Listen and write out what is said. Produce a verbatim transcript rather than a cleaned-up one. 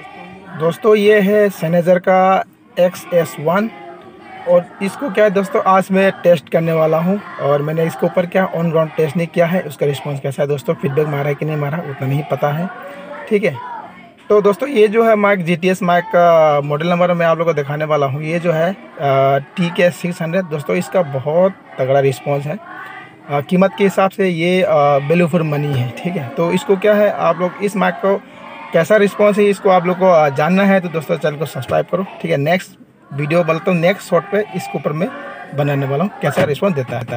दोस्तों ये है सैनेजर का एक्स एस वन और इसको क्या है दोस्तों, आज मैं टेस्ट करने वाला हूँ और मैंने इसके ऊपर क्या ऑन ग्राउंड टेस्ट नहीं किया है। उसका रिस्पांस कैसा है दोस्तों, फीडबैक मारा है कि नहीं मारा उतना नहीं पता है, ठीक है। तो दोस्तों ये जो है mic G T S mic का मॉडल नंबर मैं आप लोगों को दिखाने वाला हूँ। ये जो है टी के सिक्स हंड्रेड दोस्तों, इसका बहुत तगड़ा रिस्पॉन्स है। आ, कीमत के हिसाब से ये वैल्यू फॉर मनी है, ठीक है। तो इसको क्या है, आप लोग इस माइक को कैसा रिस्पॉन्स है इसको आप लोग को जानना है तो दोस्तों चैनल को सब्सक्राइब करो, ठीक है। नेक्स्ट वीडियो बोलता हूँ, नेक्स्ट शॉट पे इसके ऊपर मैं बनाने वाला हूँ कैसा रिस्पॉन्स देता है।